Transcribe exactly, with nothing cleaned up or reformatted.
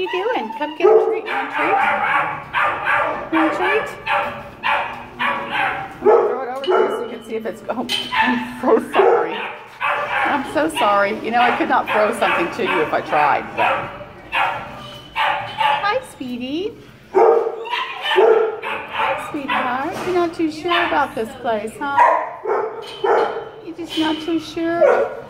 you doing? Come get a treat. You want a treat? You want a treat? I'm going to throw it over to you so you can see if it's... Oh, I'm so sorry. I'm so sorry. You know, I could not throw something to you if I tried, but... Hi, sweetie. Hi, sweetheart. You're not too sure about this place, huh? You're just not too sure?